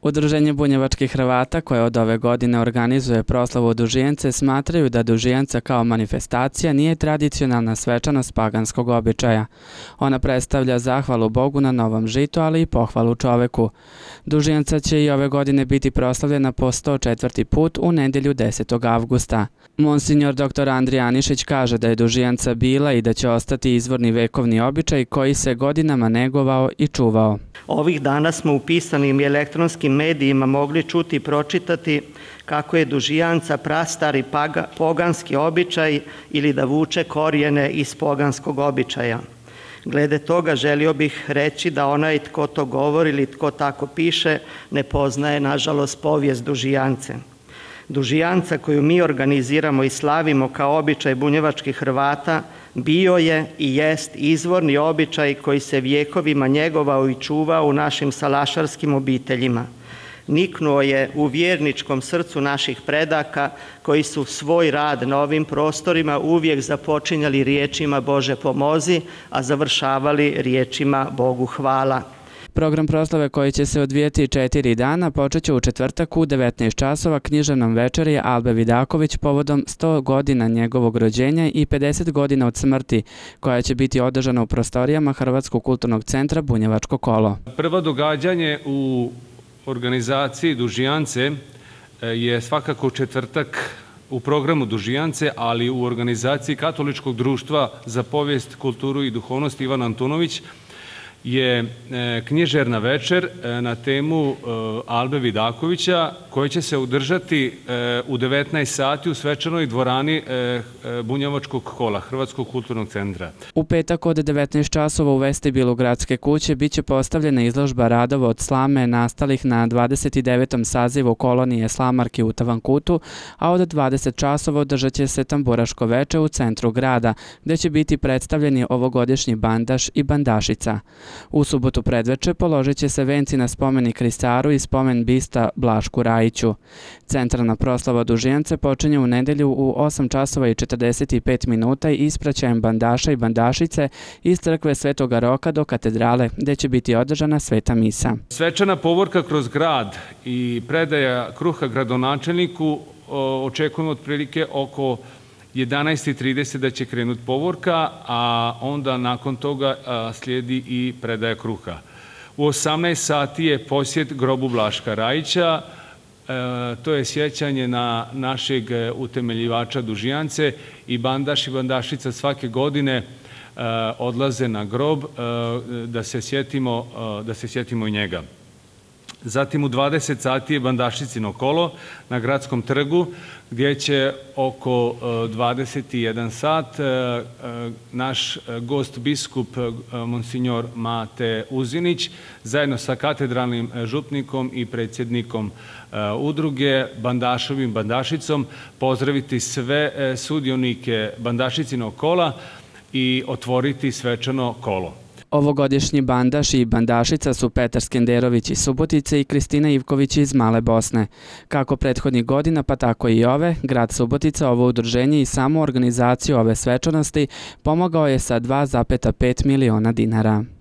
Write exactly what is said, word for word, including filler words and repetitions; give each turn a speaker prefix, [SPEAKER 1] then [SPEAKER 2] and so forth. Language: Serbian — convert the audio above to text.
[SPEAKER 1] Udruženje bunjevačkih Hrvata, koje od ove godine organizuje proslavu Dužijance, smatraju da Dužijanca kao manifestacija nije tradicionalna svečanost paganskog običaja. Ona predstavlja zahvalu Bogu na novom žitu, ali i pohvalu čoveku. Dužijanca će i ove godine biti proslavljena po sto četvrti put u nedjelju desetog avgusta. Monsignor doktor Andrija Anišić kaže da je Dužijanca bila i da će ostati izvorni vekovni običaj koji se godinama negovao i čuvao.
[SPEAKER 2] Ovih dana smo u pisanim i elektronskim medijima mogli čuti i pročitati kako je Dužijanca prastari poganski običaj ili da vuče korijene iz poganskog običaja. Glede toga želio bih reći da onaj tko to govori ili tko tako piše ne poznaje, nažalost, povijest Dužijance. Dužijanca koju mi organiziramo i slavimo kao običaj bunjevačkih Hrvata bio je i jest izvorni običaj koji se vjekovima njegovao i čuvao u našim salašarskim obiteljima. Niknuo je u vjerničkom srcu naših predaka koji su svoj rad na ovim prostorima uvijek započinjali riječima Bože pomozi, a završavali riječima Bogu hvala.
[SPEAKER 1] Program proslave koji će se odvijeti četiri dana počeće u četvrtak u devetnaest časova književnom večeri Albe Vidaković povodom sto godina njegovog rođenja i pedeset godina od smrti, koja će biti održana u prostorijama Hrvatskog kulturnog centra Bunjevačko kolo.
[SPEAKER 3] Prvo događanje u organizaciji Dužijance je svakako u četvrtak u programu Dužijance, ali u organizaciji Katoličkog društva za povijest, kulturu i duhovnost Ivan Antunović je književna večer na temu Albe Vidakovića, koja će se održati u devetnaest sati u svečanoj dvorani Bunjevačkog kola, Hrvatskog kulturnog centra.
[SPEAKER 1] U petak od devetnaest časova u vestibilu Gradske kuće biće postavljena izložba radova od slame nastalih na dvadeset devetom sazivu kolonije slamarki u Tavankutu, a od dvadeset časova održat će se tamburaško veče u centru grada, gde će biti predstavljeni ovogodišnji bandaš i bandašica. U subotu predveče položit će se venci na spomenik Kristaru i spomen bista Blašku Rajiću. Centralna proslava Dužijance počinje u nedelju u osam časova i četrdeset pet minuta ispraćajem bandaša i bandašice iz crkve Svetoga Roka do katedrale, gde će biti održana sveta misa.
[SPEAKER 3] Svečana povorka kroz grad i predaja kruha gradonačelniku očekujemo otprilike oko jedanaest i trideset da će krenuti povorka, a onda nakon toga slijedi i predaja kruha. U osamnaest sati je posjet grobu Blaška Rajića, to je sjećanje na našeg utemeljivača Dužijance i bandaš i bandašica svake godine odlaze na grob da se sjetimo, da se sjetimo i njega. Zatim u dvadeset sati je bandašicino kolo na Gradskom trgu, gdje će oko dvadeset jedan sat naš gost biskup monsignor Mate Uzinić zajedno sa katedralnim župnikom i predsjednikom udruge Bandašovim bandašicom pozdraviti sve sudionike bandašicinog kola i otvoriti svečano kolo.
[SPEAKER 1] Ovogodišnji bandaš i bandašica su Petar Skenderović iz Subotice i Kristina Ivković iz Male Bosne. Kako prethodnih godina, pa tako i ove, grad Subotica, ovo udruženje i samu organizaciju ove svečanosti pomogao je sa dva zarez pet miliona dinara.